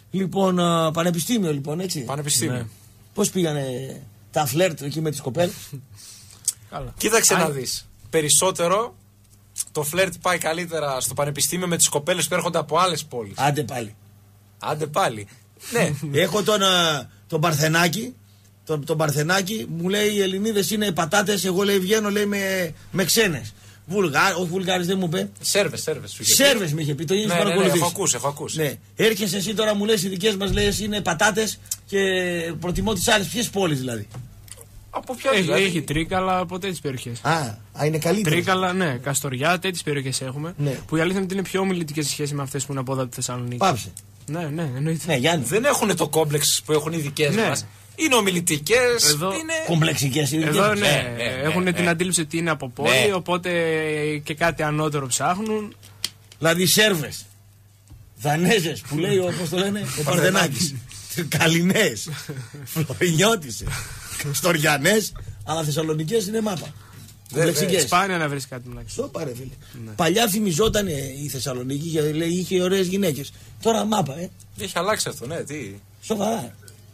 Λοιπόν, πανεπιστήμιο λοιπόν, έτσι. Πανεπιστήμιο. Ναι. Πώς πήγανε τα φλερτ εκεί με τις κοπέλες? Καλά. Κοίταξε να δεις. Περισσότερο το φλερτ πάει καλύτερα στο πανεπιστήμιο με τις κοπέλες που έρχονται από άλλες πόλεις. Άντε πάλι. Ναι. Έχω τον Παρθενάκη. Τον Παρθενάκη μου λέει οι Ελληνίδες είναι πατάτες. Εγώ λέει βγαίνω λέει με ξένες. Όχι Βουλγάρες δεν μου είπε. Σέρβες με είχε πει. Το ίδιο παρακολουθείς. Έχω ακούσει. Ναι. Έρχεσαι εσύ τώρα μου λες οι δικές μας λέει είναι πατάτες και προτιμώ τις άλλες. Ποιες πόλεις δηλαδή? Από ποια δηλαδή? Έχει Τρίκαλα από τέτοιες περιοχές. Είναι καλύτερη. Τρίκαλα, ναι. Καστοριά, τέτοιες περιοχές έχουμε. Ναι. Που η αλήθεια είναι ότι είναι πιο ομιλητικές σε σχέση με αυτές που είναι από εδώ από τη Θεσσαλονίκη. Πάψε. Ναι, εννοείται. Ναι, Γιάννη. Δεν έχουν το κόμπλεξ που έχουν οι δικές μας. Είναι ομιλητικές. Είναι κομπλεξικές. Εδώ έχουν την αντίληψη ότι είναι από πόλη, οπότε και κάτι ανώτερο ψάχνουν. Δηλαδή Σέρβες, Δανέζες που λέει όπως το λένε ο Παρθενάκης. Καλινές, Φλωρινιώτισες, Στοριανές, αλλά Θεσσαλονικές είναι μάπα. Κομπλεξικές. Σπάνια να βρεις κάτι μουλάκι. Σοπα ρε φίλε. Παλιά θυμιζόταν η Θεσσαλονίκη γιατί λέει είχε ωραίες γυναίκες. Τώρα μάπα Έχει αλλάξει αυτό, ναι, τι. Σοβαρά.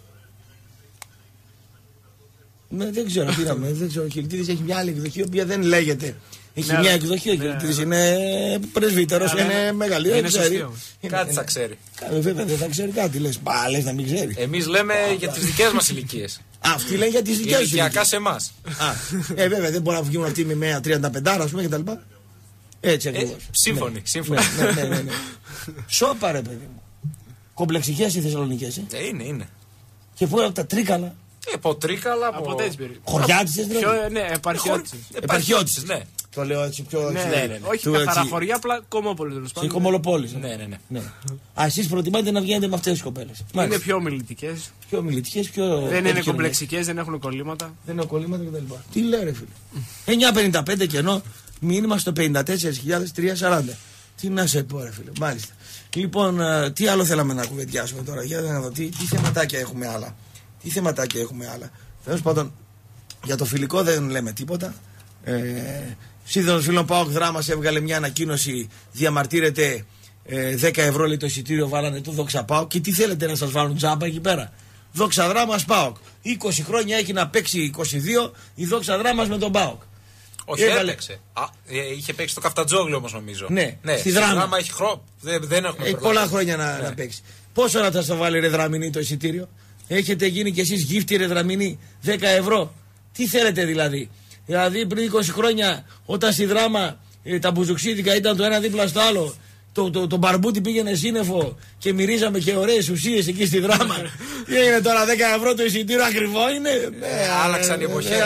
Δεν ξέρω τι να δεν ξέρω. Ο Χιλτίδης έχει μια άλλη εκδοχή, η οποία δεν λέγεται. Έχει μια εκδοχή. Ο Χιλτίδης είναι πρεσβύτερος, είναι μεγαλύτερο. Είναι ξέρει. Κάτι θα ξέρει. Βέβαια δεν θα ξέρει κάτι. Λες να μην ξέρει. Εμείς λέμε για τις δικές μας ηλικίες. Αυτοί λένε για τις δικές τους ηλικιακά σε εμάς. Βέβαια δεν μπορεί να βγουν αυτοί με μια 35 ας πούμε και τα λοιπά. Έτσι ακριβώς. Σύμφωνοι. Ναι. Σόπα ρε παιδί μου. Κομπλεξικές οι Θεσσαλονικές. Είναι. Και πού τα Τρίκαλα. Από Τρίκαλα, από τέτοιες περιοχές. Χωριάτισες δηλαδή. Ναι, επαρχιώτισες, ναι. Το λέω έτσι πιο. Όχι καθαρά χωριά, απλά Κομμόπολη τέλος πάντων. Και Κομολοπόλης. Ναι. Εσείς προτιμάτε να βγαίνετε με αυτές τις κοπέλες. Είναι πιο ομιλητικές. Δεν είναι κομπλεξικές, δεν έχουν κολλήματα. Δεν έχουν κολλήματα κτλ. Τι λέει ρε φίλε. 9.55 κενό, μήνυμα στο 54.340. Τι να σε πω ρε φίλε. Μάλιστα. Λοιπόν, τι άλλο θέλαμε να κουβεντιάσουμε τώρα. Για να δω τι θεματάκια έχουμε άλλα. Τέλος πάντων, για το φιλικό δεν λέμε τίποτα. Σύνδεσμος Φίλων ΠΑΟΚ Δράμας έβγαλε μια ανακοίνωση. Διαμαρτύρεται 10 ευρώ λέει το εισιτήριο. Βάλανε το Δόξα ΠΑΟΚ. Και τι θέλετε να σας βάλουν τζάμπα εκεί πέρα? Δόξα Δράμας ΠΑΟΚ. 20 χρόνια έχει να παίξει 22 η Δόξα Δράμας με τον ΠΑΟΚ. Όχι, έπαιξε. Είχε παίξει το Καφτατζόγλιο όμως νομίζω. Ναι, στη Δράμα έχει δεν έχουμε πολλά χρόνια να παίξει. Πόσο να θα στο βάλει ρε Δραμηνή το εισιτήριο? Έχετε γίνει κι εσείς γύφτη ρε Δραμηνή 10 ευρώ. Τι θέλετε δηλαδή? Δηλαδή πριν 20 χρόνια όταν στη Δράμα τα μπουζουξίδικα ήταν το ένα δίπλα στο άλλο, το μπαρμπούτι πήγαινε σύννεφο και μυρίζαμε και ωραίες ουσίες εκεί στη Δράμα. Τι έγινε τώρα? 10 ευρώ το εισιτήριο ακριβό είναι? Άλλαξαν οι εποχές.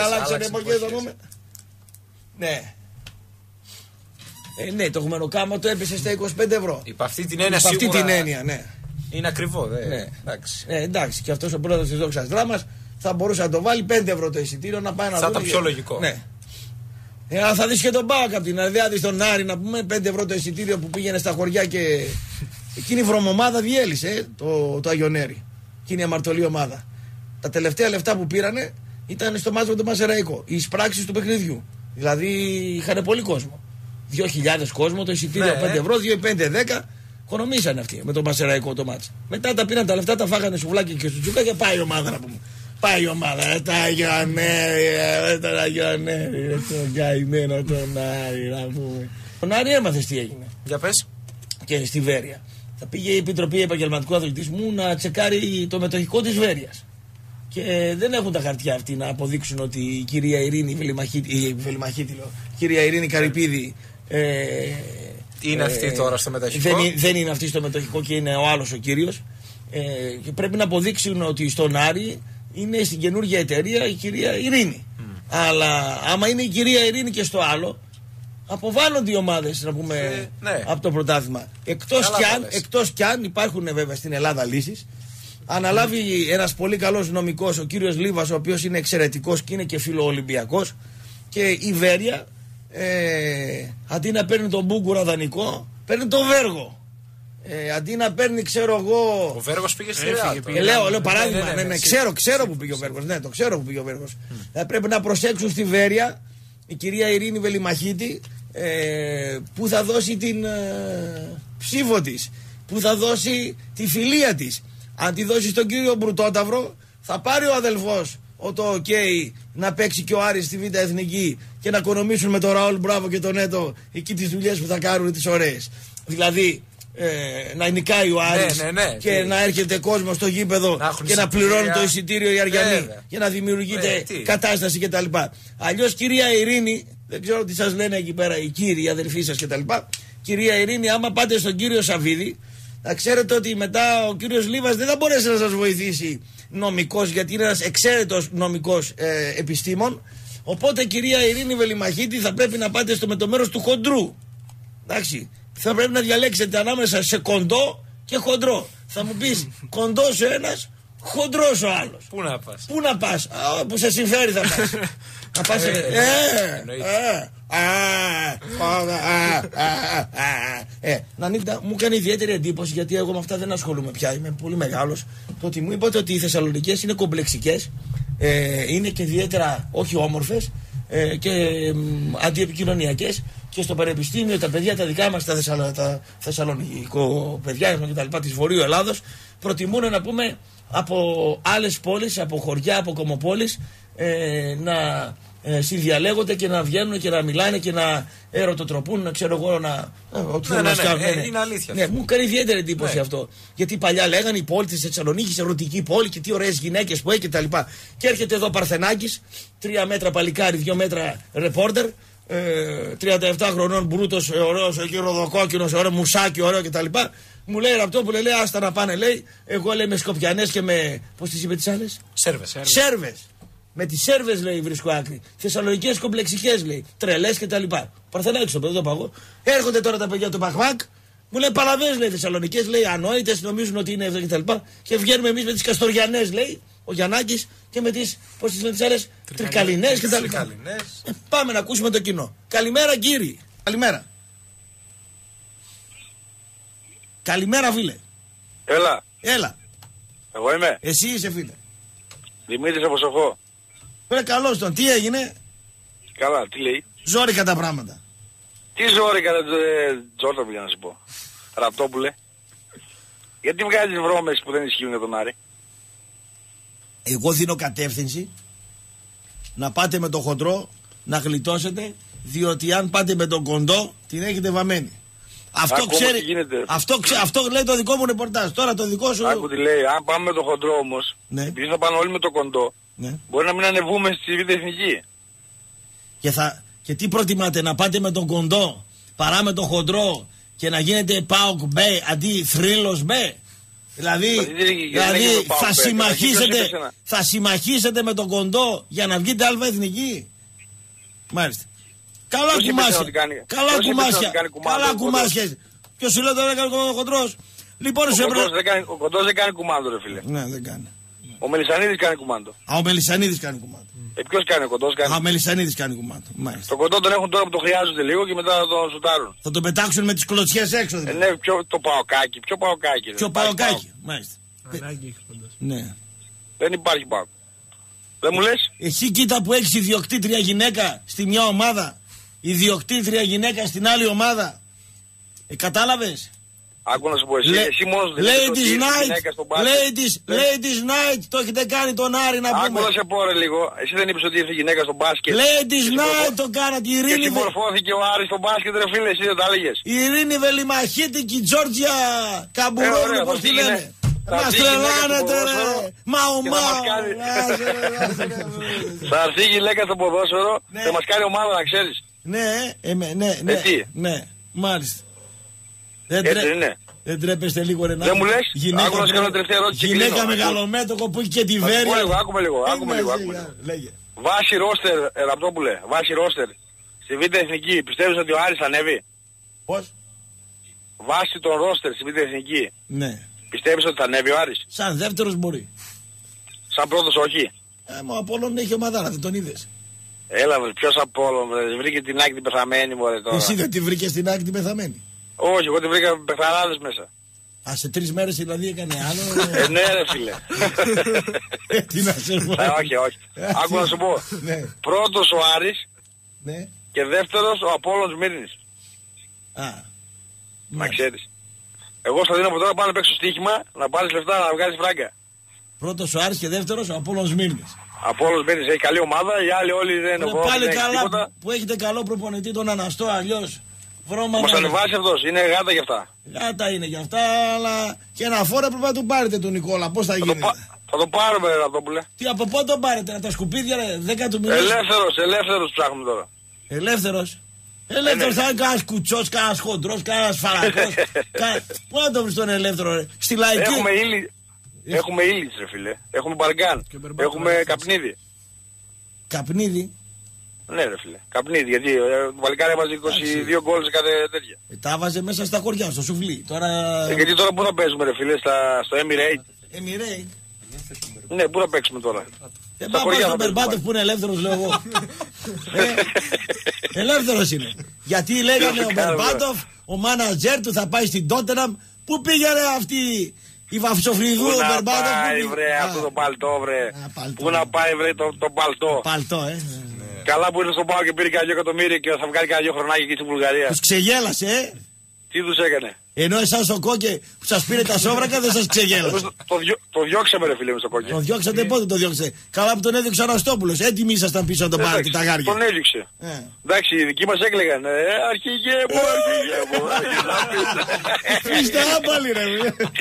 Ναι. Ναι, το γουμενοκάματο έπεσε στα 25 ευρώ. Υπ' αυτή την έννοια σίγουρα. Αυτή την έννοια, ναι. Είναι ακριβό, ναι. Εντάξει. Και αυτός ο πρόεδρος της Δόξας Δράμας θα μπορούσε να το βάλει 5 ευρώ το εισιτήριο να πάει να δει. Θα ήταν πιο λογικό. Ναι. Αλλά θα δεις και τον ΠΑΟΚ απ' την άλλη. Θα δεις τον Άρη να πούμε 5 ευρώ το εισιτήριο που πήγαινε στα χωριά και. Εκείνη η βρωμομάδα διέλυσε το Αγιονέρι. Εκείνη η αμαρτωλή ομάδα. Τα τελευταία λεφτά που πήρανε ήταν στο μάτσο με τον Μασεραϊκό. Οι εισπράξεις του παιχνιδιού. Δηλαδή είχαν πολύ κόσμο. 2.000 κόσμο το εισιτήριο 5 ευρώ, 2-5-10. Οικονομήσανε αυτοί με τον Μασεραϊκό το μάτσο. Μετά τα πήραν τα λεφτά, τα φάγανε σουβλάκι και σουτσούκα και πάει η ομάδα να πούμε. Πάει η ομάδα, τα Αγιονέρι, τον Αγιονέρι, τον καημένο τον Άρη να πούμε. Τον Άρη έμαθες τι έγινε. Για πες. Και στη Βέρεια. Θα πήγε η Επιτροπή Επαγγελματικού Αθλητισμού να τσεκάρει το μετοχικό της Βέρειας. Και δεν έχουν τα χαρτιά αυτοί να αποδείξουν ότι η κυρία Ειρήνη κυρία Ειρήνη Καρυπίδη είναι αυτή τώρα στο μετοχικό. Δεν είναι αυτή στο μετοχικό και είναι ο άλλος ο κύριος. Και πρέπει να αποδείξουν ότι στον Άρη είναι στην καινούργια εταιρεία η κυρία Ειρήνη. Αλλά άμα είναι η κυρία Ειρήνη και στο άλλο, αποβάλλονται οι ομάδες να πούμε από το πρωτάθλημα. Εκτός κι αν υπάρχουν βέβαια στην Ελλάδα λύσεις. Αναλάβει ένας πολύ καλός νομικός, ο κύριος Λίβας, ο οποίος είναι εξαιρετικός και είναι και φιλοολυμπιακός. Και η Βέρεια, αντί να παίρνει τον Μπούγκουρα δανεικό, παίρνει τον Βέργο. Αντί να παίρνει, ξέρω εγώ. Ο Βέργος πήγε στη Ρεάλ. Λέω παράδειγμα. Ξέρω που πήγε ο Βέργος. Ναι, το ξέρω που πήγε ο Βέργος. Πρέπει να προσέξουν στη Βέρεια η κυρία Ειρήνη Βελιμαχίτη που θα δώσει την ψήφο της, που θα δώσει τη φιλία της. Αν τη δώσει στον κύριο Μπρουτόταυρο, θα πάρει ο αδελφός το OK να παίξει και ο Άρης στη Β' Εθνική και να οικονομήσουν με τον Ραούλ Μπράβο και τον Έτο εκεί τις δουλειές που θα κάνουν τις ωραίες. Δηλαδή να νικάει ο Άρης και να έρχεται κόσμο στο γήπεδο και να πληρώνει το εισιτήριο οι Αριανοί και να δημιουργείται κατάσταση κτλ. Αλλιώς, κυρία Ειρήνη, δεν ξέρω τι σας λένε εκεί πέρα οι κύριοι, οι αδερφοί σας κτλ. Κυρία Ειρήνη, άμα πάτε στον κύριο Σαββίδη, να ξέρετε ότι μετά ο κύριος Λίβας δεν θα μπορέσει να σας βοηθήσει νομικός, γιατί είναι ένας εξαίρετος νομικός επιστήμον. Οπότε, κυρία Ειρήνη Βελιμαχίτη, θα πρέπει να πάτε με το μέρος του χοντρού. Εντάξει. Θα πρέπει να διαλέξετε ανάμεσα σε κοντό και χοντρό. Θα μου πεις κοντός ο ένας, χοντρός ο άλλος. Πού να πας? Πού να πας? Που σε συμφέρει θα πας. Να πας Νανίτα, μου κάνει ιδιαίτερη εντύπωση, γιατί εγώ με αυτά δεν ασχολούμαι πια, είμαι πολύ μεγάλος, το ότι μου είπατε ότι οι Θεσσαλονικές είναι κομπλεξικές, είναι και ιδιαίτερα όχι όμορφες και αντιεπικοινωνιακές, και στο πανεπιστήμιο τα παιδιά τα δικά μας, τα θεσσαλονικό παιδιά και τα λοιπά της Βορείου Ελλάδος, προτιμούν να πούμε από άλλες πόλεις, από χωριά, από κομμοπόλεις, να συνδιαλέγονται και να βγαίνουν και να μιλάνε και να ερωτοτροπούν, να ξέρω εγώ, είναι αλήθεια. Ναι, μου κάνει ιδιαίτερη εντύπωση αυτό. Γιατί παλιά λέγανε η πόλη της Θεσσαλονίκης, ερωτική πόλη και τι ωραίες γυναίκες που έχει κτλ. Και έρχεται εδώ Παρθενάκης, 3 μέτρα παλικάρι, 2 μέτρα ρεπόρτερ, 37 χρονών μπρούτος, ωραίος, εκεί ροδοκόκκινος, ωραίο μουσάκι, ωραίο κτλ. Μου λέει αυτό που λέει, άστα να πάνε, λέει. Εγώ λέει με Σκοπιανές και με. Πώς τις είπε τις άλλες? Σέρβες. Με τις Σέρβες, λέει, βρίσκω άκρη. Θεσσαλονικές κομπλεξικές, λέει. Τρελές κτλ. Παρθενάκης το παιδί, το παγώ. Έρχονται τώρα τα παιδιά του Παχμάκ. Μου λέει παραβές, λέει, Θεσσαλονικές, λέει, ανόητες, νομίζουν ότι είναι εδώ κτλ. Και βγαίνουμε εμείς με τις Καστοριανές, λέει, ο Γιαννάκης, και με τις, πώς τις λένε τις άλλες, Τρικαλινές κτλ. Πάμε να ακούσουμε το κοινό. Καλημέρα, κύριοι. Καλημέρα. Καλημέρα, φίλε. Έλα. Εγώ είμαι. Εσύ είσαι, φίλε. Δημήτρης από Σοφό. Καλώς τον. Τι έγινε? Καλά, τι λέει? Ζόρικα τα πράγματα. Τι ζόρικα, Τζόρτα πήγα να σου πω. Ραπτόπουλε. Γιατί βγάζεις βρώμες που δεν ισχύουν για τον Άρη? Εγώ δίνω κατεύθυνση να πάτε με το χοντρό, να γλιτώσετε, διότι αν πάτε με τον κοντό την έχετε βαμμένη. Αυτό ξέρει. Αυτό λέει το δικό μου ρεπορτάζ. Τώρα το δικό σου. Άκου τι λέει. Αν πάμε με το χοντρό όμως, ναι, επειδή θα πάνε όλοι με το κοντό, ναι, μπορεί να μην ανεβούμε στη Β' Εθνική. Και τι προτιμάτε, να πάτε με τον κοντό παρά με τον χοντρό και να γίνετε ΠΑΟΚ Μπέ αντί Θρύλος Μπέ? Δηλαδή θα συμμαχίσετε με τον κοντό για να βγείτε Α' Εθνική? Μάλιστα. Καλά κουμάσια. Ποιος σου λέει τώρα έκανε ο χοντρός? Λοιπόν, ο κοντός δεν κάνει κουμάντο, ρε φίλε. Ναι, δεν κάνει. Ο Μελισσανίδης κάνει κουμάντο. Ο Μελισσανίδης κάνει κουμάντο. Ποιος κάνει, ο κοντός κάνει? Ο Μελισσανίδης κάνει κουμάντο. Το κοντό τον έχουν τώρα που το χρειάζονται λίγο και μετά θα τον σουτάρουν. Θα τον πετάξουν με τις κλωτσιές έξω, δηλαδή. Ναι, το παοκάκι. Πιο παοκάκι, μάλιστα. Ναι. Δεν υπάρχει παοκ. Δεν μου λες? Εσύ κοίτα που έχεις ιδιοκτήτρια γυναίκα στη μια ομάδα, ιδιοκτήτρια γυναίκα στην άλλη ομάδα. Κατάλαβες? Άκου να σου πω, εσύ μόνος δεν Ladies Night, το έχετε κάνει τον Άρη να πούμε. Άκου να σε πω ρε λίγο, εσύ δεν είπες ότι ήρθε γυναίκα στο μπάσκετ? Ladies Night το κάνατε, η Ειρήνη. Και συμμορφώθηκε ο Άρης στο μπάσκετ, ρε φίλε, εσύ δεν τα έλεγες? Η Ειρήνη Βελιμαχίτη και η Τζόρτζια Καμπουρόλου, πώς τη λένε. Μας τρελάνετε ρε, μαου. Θα έρθει η γυναίκα στο ποδόσφαιρο, θα μας κάνει ομάδα, να ξέρεις. Ναι, μάλιστα. Δεν τρέπεστε λίγο ρε? Δεν μου λες? Άκου να σου κάνω τελευταία ερώτηση. Γυναίκα μεγαλομέτωκο που έχει και τη Βέρεια. Άκουμε λίγο. Βάση ρόστερ, Ραπτόπουλε, βάση ρόστερ στη Β' Εθνική, πιστεύεις ότι ο Άρης θα ανέβει? Πώς? Βάση τον ρόστερ στη Β' Εθνική, ναι, πιστεύεις ότι θα ανέβει ο Άρης? Σαν δεύτερος μπορεί. Σαν πρώτος όχι? Ο Απόλλων έχει ομαδάρα, δεν τον είδες? Έλα βρε, ποιος Απόλλων βρε, βρήκε την άκρη την πεθαμένη μωρέ τώρα. Εσύ δεν τη βρήκες την άκρη την πεθαμένη? Όχι, εγώ τη βρήκα με πεθαράδες μέσα. Σε 3 μέρες δηλαδή έκανε άλλο? Ναι ρε φίλε. Τι να σε πω. Όχι. Άκου να σου πω. Πρώτος ο Άρης και δεύτερος ο Απόλλων Σμύρνης. Να ξέρεις. Εγώ θα δίνω από τώρα πάνω να παίξω στοίχημα, να πάρεις λεφτά, να βγάλεις φράγκα. Πρώτος ο Άρης και δεύτερος ο Απόλλωνας Σμύρνης. Απόλλωνας Σμύρνης έχει καλή ομάδα, οι άλλοι όλοι δεν έχουν. Πάλι καλά που έχετε καλό προπονητή τον Αναστό, αλλιώς. Μας ανεβάσει αυτός, είναι γάτα για αυτά. Γάτα είναι για αυτά, αλλά και ένα φόρο πρέπει να του πάρετε τον Νικόλα. Πώς θα γίνει. Θα το πάρουμε, Ραπτόπουλε. Τι από πότε τον πάρετε, από τα σκουπίδια, 10 του μηνός. Ελεύθερος ψάχνουμε τώρα. Ελεύθερος θα είναι κανένας κουτσός, κανένας χοντρός, κανένας φαρακός. Πού να το βρεις τον ελεύθερο, ρε. Στη Λαϊκή. Έχουμε ήλις, ρε φίλε. Έχουμε Μπαργκάν. Έχουμε Καπνίδη. Καπνίδη. Ναι, ρε φίλε. Καπνίδη, γιατί το Βαλκάρι έβαζε 22 γκολ σε κάθε τέτοια. Τα βάζε μέσα στα χωριά, στο σουβλί. Γιατί τώρα πού θα παίζουμε, ρε φίλε, στο Emirate. Emirate. Ναι, πού θα παίξουμε τώρα. Δεν πάω στον Μπερμπάτοφ που είναι ελεύθερος, λέω εγώ. Ελεύθερος είναι. Γιατί λέγανε ο Μπερμπάτοφ, ο μάνατζερ του θα πάει στην Τότεναμ. Πού πήγαινε αυτή η Βαυσοφριδού, ο Μπερμπάτοφ. Πού να πάει, βρε, αυτό το παλτό, βρε. Πού να πάει, βρε, το παλτό. Παλτό, Καλά που ήρθε στον Πάο και πήρε κανένα 2 εκατομμύρια και θα βγάλει κανένα 2 χρονάκια εκεί στη Βουλγαρία. Τους ξεγέλασε, Τι τους έκανε. Ενώ εσάς ο Κόκε που σας πήρε τα σόβρακα δεν σας ξεγέλασε. Το διώξαμε, ρε φίλε μου, στο Κόκε. Το διώξατε, πότε το διώξατε. Καλά που τον έδιωξε ο Αναστόπουλος. Έτοιμοι ήσασταν πίσω να τον πάρετε τα γάρια. Τον έδιωξε. Εντάξει, οι δικοί μας έκλαιγαν. Αρχηγέ μου. Είστε άμπαλοι, ρε.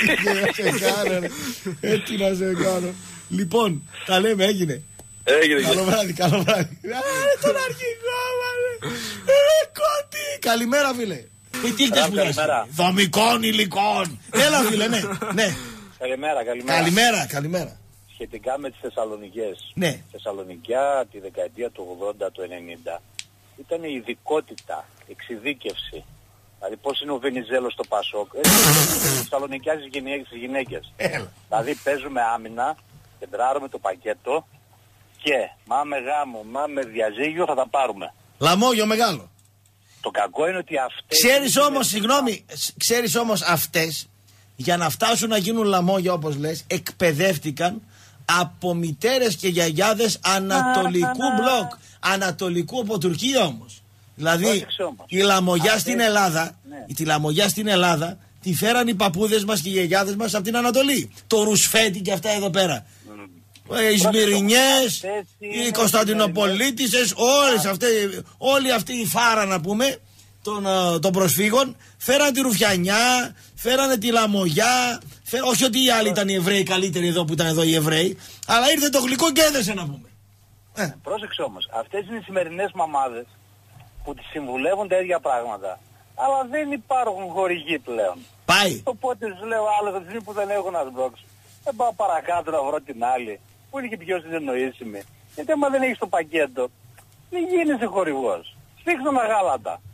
Έτσι να σε κάνω. Λοιπόν, τα λέμε, έγινε. Καλό βράδυ. Τον αρχηγό, μάλλον. Κότι. Καλημέρα, φίλε. Τι έχετε σπουδάσει. Δομικών υλικών. Έλα, φίλε, ναι. Καλημέρα. Σχετικά με τις Θεσσαλονικές. Ναι. Θεσσαλονικιά τη δεκαετία του 80, του 90 ήταν η ειδικότητα, εξειδίκευση. Δηλαδή πώς είναι ο Βενιζέλος στο Πασόκ. Θεσσαλονικιάζει στις γυναίκες. Δηλαδή παίζουμε άμυνα, κεντράρουμε το πακέτο και μάμε γάμο, μάμε διαζύγιο θα τα πάρουμε. Λαμόγιο μεγάλο. Το κακό είναι ότι αυτές... Ξέρεις όμως αυτές για να φτάσουν να γίνουν λαμόγια όπως λες εκπαιδεύτηκαν από μητέρες και γιαγιάδες ανατολικού μπλοκ. Ανατολικού από Τουρκία όμως. Δηλαδή η λαμογιά στην Ελλάδα, τη λαμογιά στην Ελλάδα τη φέραν οι παππούδες μας και οι γιαγιάδες μας από την Ανατολή. Το Ρουσφέτη και αυτά εδώ πέρα. Οι Σμυρινιές, οι Κωνσταντινοπολίτησες, όλοι αυτοί οι φάρα να πούμε των προσφύγων φέραν τη Ρουφιανιά, φέρανε τη Λαμογιά, όχι ότι οι άλλοι ήταν οι Εβραίοι καλύτεροι εδώ που ήταν εδώ οι Εβραίοι, αλλά ήρθε το γλυκό και έδεσε να πούμε. Πρόσεξε όμως, αυτές είναι οι σημερινές μαμάδες που τις συμβουλεύουν τα ίδια πράγματα, αλλά δεν υπάρχουν χορηγοί πλέον. Πάει. Οπότε τους λέω άλλος από τη στιγμή που δεν έχουν να σμπρώξουν. Δεν πάω παρακάτω να βρω την άλλη, που είναι και πιο συνεννοήσιμη. Γιατί άμα δεν έχεις το πακέτο, δεν γίνεσαι χορηγός. Σφίξτε με γάλατα.